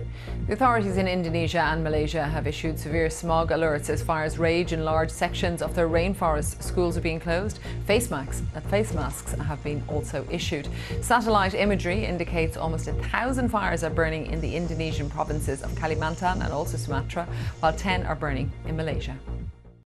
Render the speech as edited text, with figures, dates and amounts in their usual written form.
The authorities in Indonesia and Malaysia have issued severe smog alerts as fires rage in large sections of their rainforest. Schools are being closed. Face masks have been also issued. Satellite imagery indicates almost 1,000 fires are burning in the Indonesian provinces of Kalimantan and also Sumatra, while 10 are burning in Malaysia.